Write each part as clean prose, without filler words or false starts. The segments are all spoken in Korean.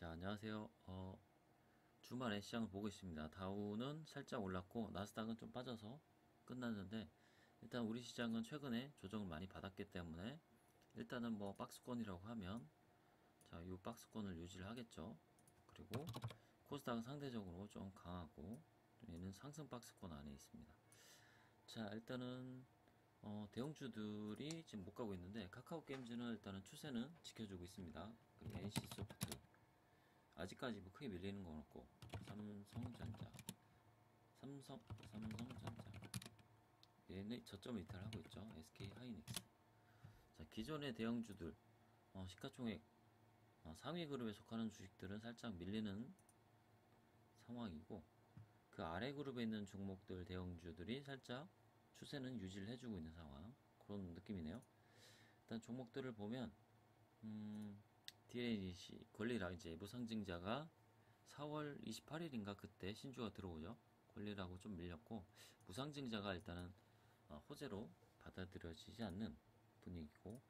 자, 안녕하세요. 주말에 시장을 보고 있습니다. 다우는 살짝 올랐고 나스닥은 좀 빠져서 끝났는데, 일단 우리 시장은 최근에 조정을 많이 받았기 때문에 일단은 뭐 박스권이라고 하면 자, 이 박스권을 유지를 하겠죠. 그리고 코스닥은 상대적으로 좀 강하고 얘는 상승 박스권 안에 있습니다. 자, 일단은 대형주들이 지금 못 가고 있는데, 카카오 게임즈는 일단은 추세는 지켜주고 있습니다. 그리고 NC소프트 아직까지 뭐 크게 밀리는 건 없고, 삼성전자, 삼성전자 얘는 저점을 이탈하고 있죠. SK 하이닉스. 자, 기존의 대형주들 시가총액 상위 그룹에 속하는 주식들은 살짝 밀리는 상황이고, 그 아래 그룹에 있는 종목들 대형주들이 살짝 추세는 유지를 해주고 있는 상황, 그런 느낌이네요. 일단 종목들을 보면 DNC 권리라 이제 무상증자가 4월 28일인가 그때 신주가 들어오죠. 권리라고 좀 밀렸고, 무상증자가 일단은 호재로 받아들여지지 않는 분위기고,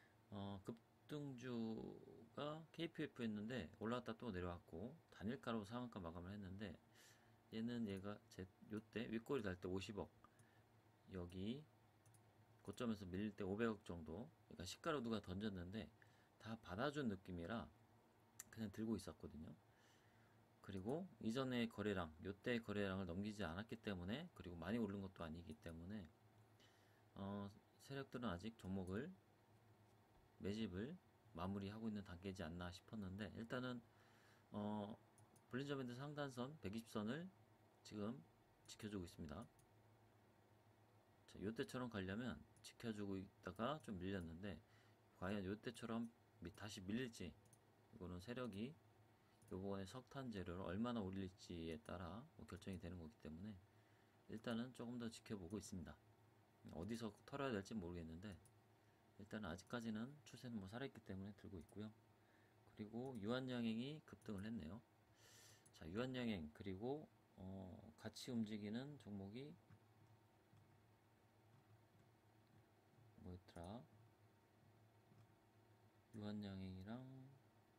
급등주가 KPF였는데 올라왔다 또 내려왔고, 단일가로 상한가 마감을 했는데, 얘가 요때 윗골이 달 때 50억, 여기 고점에서 밀릴 때 500억 정도, 그러니까 시가로 누가 던졌는데 다 받아준 느낌이라 그냥 들고 있었거든요. 그리고 이전의 거래량, 요때 거래량을 넘기지 않았기 때문에, 그리고 많이 오른 것도 아니기 때문에 세력들은 아직 종목을 매집을 마무리하고 있는 단계지 않나 싶었는데, 일단은 어, 볼린저 밴드 상단선 120선을 지금 지켜주고 있습니다. 자, 요때처럼 가려면 지켜주고 있다가 좀 밀렸는데, 과연 요때처럼 다시 밀릴지, 이거는 세력이 요번에 석탄 재료를 얼마나 올릴지에 따라 뭐 결정이 되는 거기 때문에 일단은 조금 더 지켜보고 있습니다. 어디서 털어야 될지 모르겠는데, 일단 아직까지는 추세는 뭐 살아있기 때문에 들고 있고요. 그리고 유한양행이 급등을 했네요. 자, 유한양행, 그리고 같이 움직이는 종목이 뭐였더라? 유한양행이랑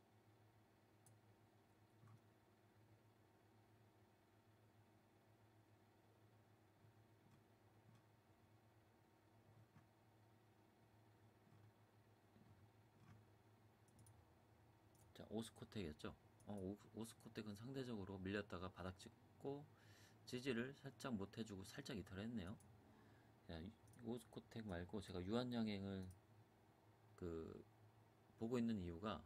자, 오스코텍이었죠. 오스코텍은 상대적으로 밀렸다가 바닥 찍고 지지를 살짝 못 해주고 살짝 이탈했네요. 야, 오스코텍 말고 제가 유한양행을 그 보고 있는 이유가,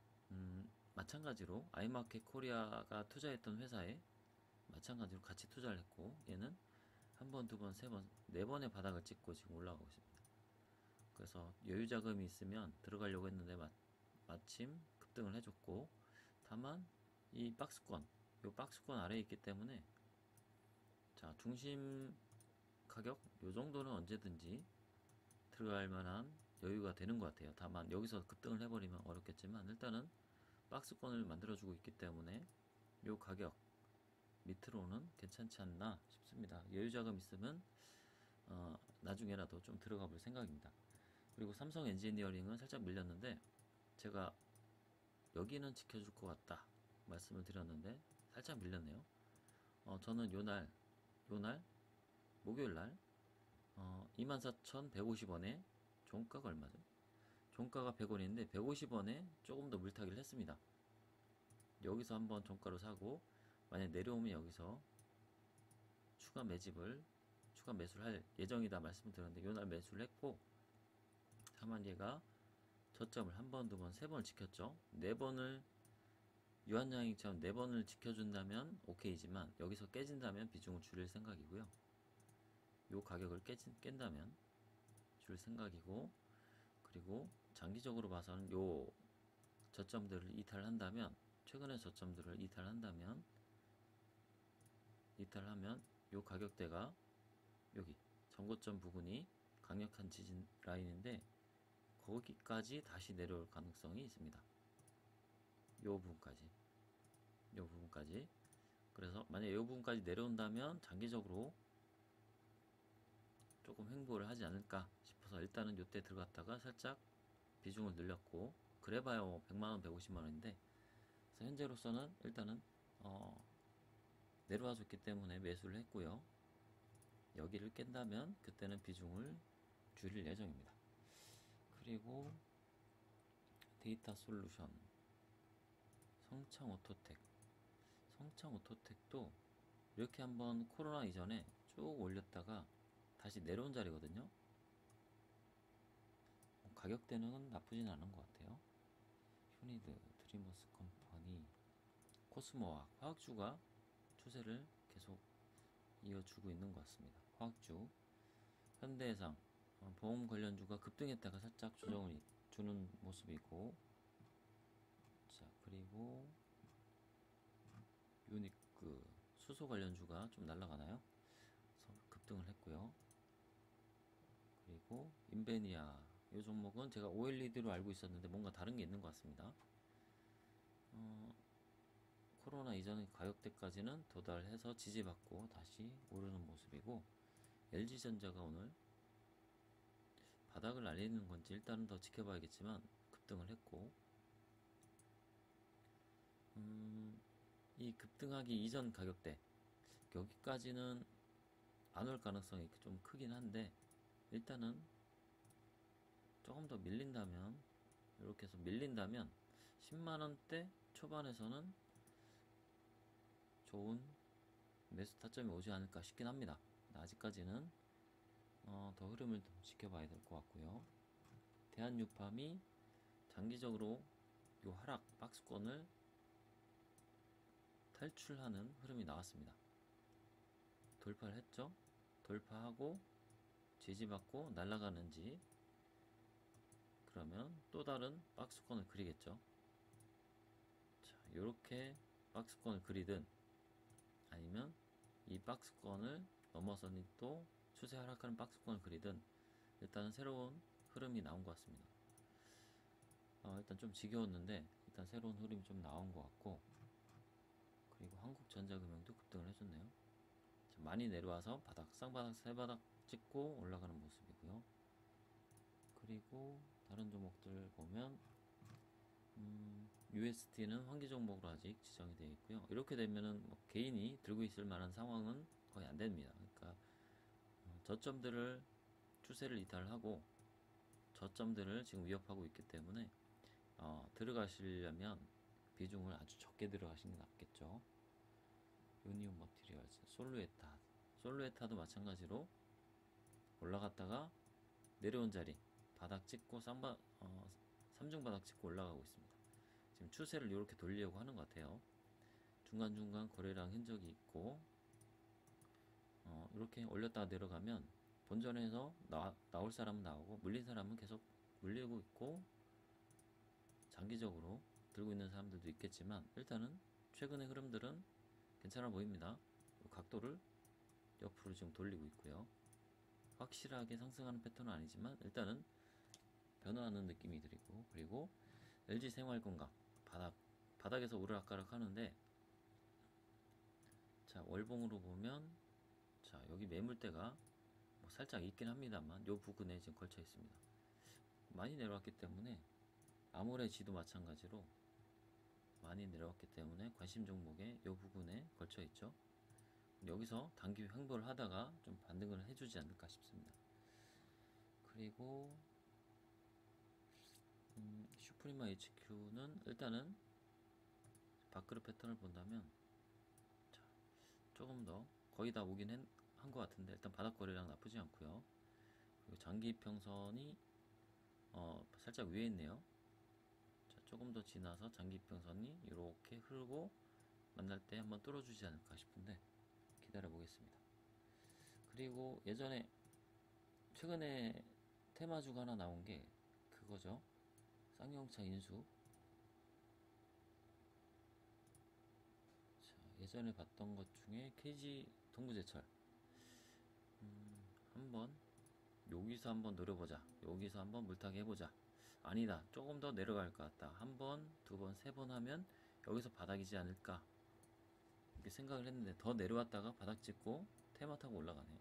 마찬가지로 아이마켓 코리아가 투자했던 회사에 마찬가지로 같이 투자를 했고, 얘는 한 번, 두 번, 세 번, 네 번의 바닥을 찍고 지금 올라가고 있습니다. 그래서 여유 자금이 있으면 들어가려고 했는데 마침 급등을 해줬고, 다만 이 박스권, 요 박스권 아래에 있기 때문에 자, 중심 가격 요 정도는 언제든지 들어갈 만한 여유가 되는 것 같아요. 다만 여기서 급등을 해버리면 어렵겠지만, 일단은 박스권을 만들어주고 있기 때문에 요 가격 밑으로는 괜찮지 않나 싶습니다. 여유 자금 있으면 나중에라도 좀 들어가 볼 생각입니다. 그리고 삼성 엔지니어링은 살짝 밀렸는데, 제가 여기는 지켜줄 것 같다 말씀을 드렸는데 살짝 밀렸네요. 저는 요날 목요일날 24,150원에 종가가 얼마죠? 종가가 100원인데 150원에 조금 더 물타기를 했습니다. 여기서 한번 종가로 사고, 만약 내려오면 여기서 추가 매수를 할 예정이다 말씀을 드렸는데, 요날 매수를 했고, 다만 얘가 저점을 한 번, 두 번, 세 번을 지켰죠. 네 번을 유한양행처럼 네 번을 지켜준다면 오케이지만, 여기서 깨진다면 비중을 줄일 생각이고요. 요 가격을 깬다면 줄 생각이고, 그리고 장기적으로 봐서는 요 저점들을 이탈한다면, 최근의 저점들을 이탈하면 요 가격대가 여기 전고점 부근이 강력한 지진 라인인데, 거기까지 다시 내려올 가능성이 있습니다. 요 부분까지. 그래서 만약 요 부분까지 내려온다면 장기적으로 조금 횡보를 하지 않을까 싶어서 일단은 요때 들어갔다가 살짝 비중을 늘렸고, 그래봐야 100만원 150만원인데 그래서 현재로서는 일단은 내려와 줬기 때문에 매수를 했고요. 여기를 깬다면 그때는 비중을 줄일 예정입니다. 그리고 데이터 솔루션, 성창오토텍도 이렇게 한번 코로나 이전에 쭉 올렸다가 다시 내려온 자리거든요. 가격대는 나쁘진 않은 것 같아요. 휴니드, 드리머스 컴퍼니, 코스모와 화학주가 추세를 계속 이어주고 있는 것 같습니다. 화학주, 현대해상, 보험 관련주가 급등했다가 살짝 조정을 주는 모습이고, 자, 그리고 유니크, 수소 관련주가 좀 날아가나요? 급등을 했고요. 그리고 인베니아, 이 종목은 제가 OLED로 알고 있었는데 뭔가 다른 게 있는 것 같습니다. 코로나 이전 가격대까지는 도달해서 지지받고 다시 오르는 모습이고, LG전자가 오늘 바닥을 알리는 건지 일단은 더 지켜봐야겠지만 급등을 했고, 이 급등하기 이전 가격대 여기까지는 안 올 가능성이 좀 크긴 한데, 일단은 조금 더 밀린다면, 이렇게 해서 밀린다면 10만원대 초반에서는 좋은 매수 타점이 오지 않을까 싶긴 합니다. 아직까지는 더 흐름을 좀 지켜봐야 될 것 같고요. 대한유팜이 장기적으로 이 하락 박스권을 탈출하는 흐름이 나왔습니다. 돌파를 했죠. 돌파하고 지지받고 날아가는지, 그러면 또 다른 박스권을 그리겠죠. 자, 요렇게 박스권을 그리든 아니면 이 박스권을 넘어서니 또 추세 하락하는 박스권을 그리든 일단은 새로운 흐름이 나온 것 같습니다. 일단 좀 지겨웠는데 일단 새로운 흐름이 좀 나온 것 같고, 그리고 한국전자금융도 급등을 해줬네요. 자, 많이 내려와서 바닥, 쌍바닥, 세바닥 찍고 올라가는 모습이고요. 그리고 다른 종목들 보면 USD는 환기 종목으로 아직 지정이 되어 있고요. 이렇게 되면은 뭐 개인이 들고 있을 만한 상황은 거의 안 됩니다. 그러니까 저점들을 추세를 이탈하고 저점들을 지금 위협하고 있기 때문에 들어가시려면 비중을 아주 적게 들어가시는 게 낫겠죠. 유니온 머티리얼스, 솔루에타도 마찬가지로 올라갔다가 내려온 자리 바닥 찍고 삼중바닥 찍고 올라가고 있습니다. 지금 추세를 이렇게 돌리려고 하는 것 같아요. 중간중간 거래량 흔적이 있고, 이렇게 올렸다가 내려가면 본전에서 나올 사람은 나오고 물린 사람은 계속 물리고 있고, 장기적으로 들고 있는 사람들도 있겠지만 일단은 최근의 흐름들은 괜찮아 보입니다. 각도를 옆으로 지금 돌리고 있고요. 확실하게 상승하는 패턴은 아니지만 일단은 변화하는 느낌이 들이고, 그리고 LG생활건강 바닥에서 오르락가락 하는데, 자, 월봉으로 보면 자, 여기 매물대가 뭐 살짝 있긴 합니다만 요 부근에 지금 걸쳐 있습니다. 많이 내려왔기 때문에 아모레지도 마찬가지로 많이 내려왔기 때문에 관심 종목에 요 부분에 걸쳐 있죠. 여기서 단기 횡보를 하다가 좀 반등을 해주지 않을까 싶습니다. 그리고 슈프리마 HQ는 일단은 밥그릇 패턴을 본다면, 자, 조금 더 거의 다 오긴 한 것 같은데 일단 바닥 거래량 나쁘지 않고요. 그리고 장기 이평선이 살짝 위에 있네요. 자, 조금 더 지나서 장기 이평선이 이렇게 흐르고 만날 때 한번 뚫어주지 않을까 싶은데 기다려 보겠습니다. 그리고 예전에 최근에 테마주가 하나 나온 게 그거죠. 쌍용차 인수. 자, 예전에 봤던 것 중에 KG 동부제철. 한번 여기서 한번 노려보자. 여기서 한번 물타기 해보자. 아니다, 조금 더 내려갈 것 같다. 한 번, 두 번, 세 번 하면 여기서 바닥이지 않을까 이렇게 생각을 했는데 더 내려왔다가 바닥 찍고 테마 타고 올라가네요.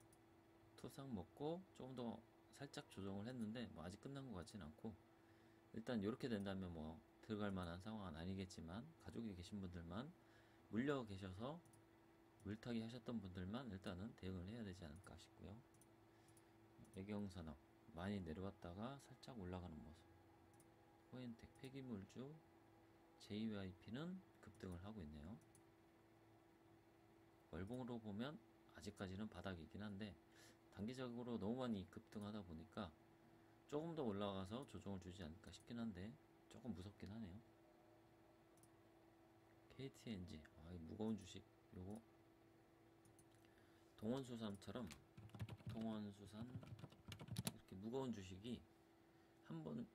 투상 먹고 조금 더 살짝 조정을 했는데 뭐 아직 끝난 것 같진 않고, 일단 이렇게 된다면 뭐 들어갈 만한 상황은 아니겠지만, 가족이 계신 분들만, 물려 계셔서 물타기 하셨던 분들만 일단은 대응을 해야 되지 않을까 싶고요. 애경산업 많이 내려왔다가 살짝 올라가는 모습. 코엔텍 폐기물주 JYP는 급등을 하고 있네요. 월봉으로 보면 아직까지는 바닥이긴 한데, 단기적으로 너무 많이 급등하다 보니까 조금 더 올라가서 조정을 주지 않을까 싶긴 한데, 조금 무섭긴 하네요. KTNG, 무거운 주식. 요거 동원수산처럼, 동원수산 이렇게 무거운 주식이 한번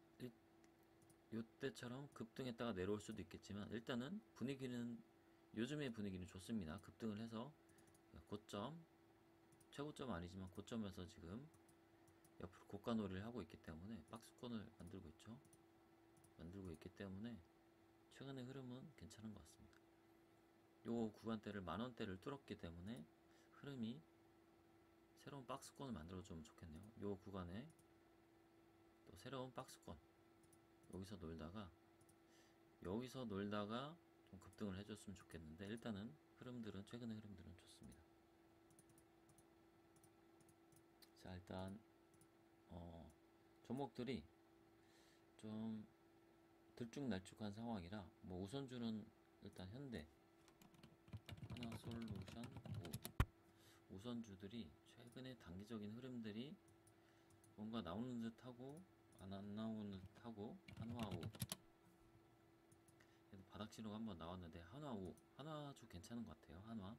요때처럼 급등했다가 내려올 수도 있겠지만, 일단은 분위기는, 요즘의 분위기는 좋습니다. 급등을 해서 고점, 최고점 아니지만 고점에서 지금 옆으로 고가놀이를 하고 있기 때문에, 박스권을 만들고 있기 때문에 최근의 흐름은 괜찮은 것 같습니다. 요 구간대를, 만원대를 뚫었기 때문에 흐름이 새로운 박스권을 만들어주면 좋겠네요. 요 구간에 또 새로운 박스권, 여기서 놀다가 좀 급등을 해줬으면 좋겠는데, 일단은 최근의 흐름들은 좋습니다. 자, 일단 종목들이 좀 들쭉날쭉한 상황이라, 뭐 우선주는 일단 현대, 하나솔루션, 우선주들이 최근에 단기적인 흐름들이 뭔가 나오는 듯하고 안 나오는 듯하고, 한화우 그래도 바닥 신호가 한번 나왔는데, 한화주 괜찮은 것 같아요. 한화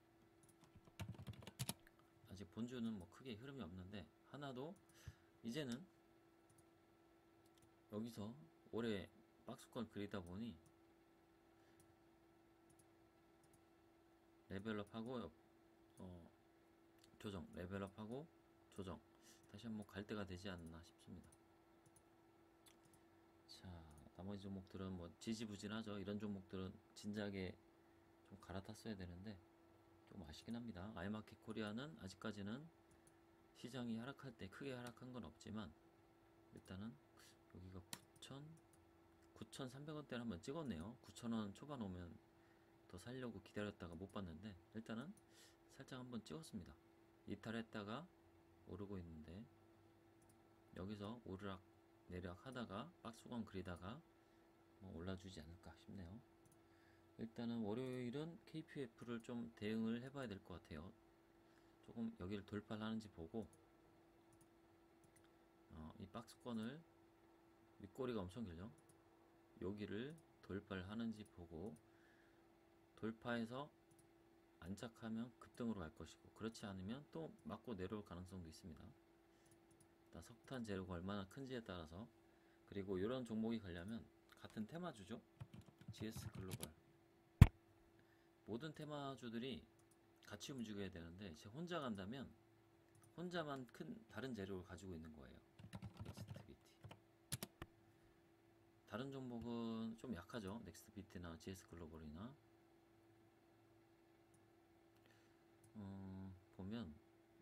아직 본주는 뭐 크게 흐름이 없는데, 하나도 이제는 여기서 올해 박스권 그리다 보니 레벨업하고 조정, 레벨업하고 조정, 다시 한번 갈 때가 되지 않나 싶습니다. 자, 나머지 종목들은 뭐 지지부진하죠. 이런 종목들은 진작에 좀 갈아탔어야 되는데 좀 아쉽긴 합니다. 아이마켓 코리아는 아직까지는 시장이 하락할 때 크게 하락한 건 없지만, 일단은 여기가 9,300원대를 한번 찍었네요. 9,000원 초반 오면 더 살려고 기다렸다가 못 봤는데, 일단은 살짝 한번 찍었습니다. 이탈했다가 오르고 있는데, 여기서 오르락 내리락 하다가 박스권 그리다가 뭐 올라주지 않을까 싶네요. 일단은 월요일은 KPF를 좀 대응을 해봐야 될 것 같아요. 조금 여기를 돌파를 하는지 보고, 이 박스권을, 윗꼬리가 엄청 길죠. 여기를 돌파를 하는지 보고, 돌파해서 안착하면 급등으로 갈 것이고, 그렇지 않으면 또 맞고 내려올 가능성도 있습니다. 일단 석탄 재료가 얼마나 큰지에 따라서, 그리고 이런 종목이 가려면 같은 테마주죠. GS 글로벌, 모든 테마주들이 같이 움직여야 되는데, 제 혼자 간다면 혼자만 큰 다른 재료를 가지고 있는 거예요. 넥스트비티. 다른 종목은 좀 약하죠. 넥스트비트나 GS 글로벌이나. 보면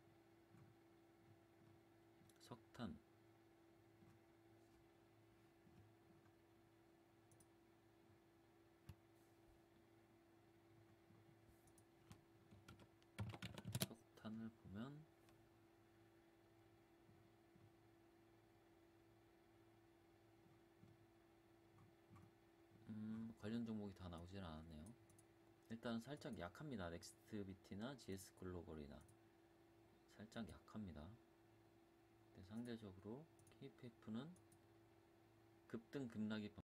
석탄, 석탄을 보면 관련 종목이 다 나오질 않았네요. 일단 살짝 약합니다. 넥스트비티나 GS 글로벌이나 살짝 약합니다. 상대적으로 KPF는 급등 급락이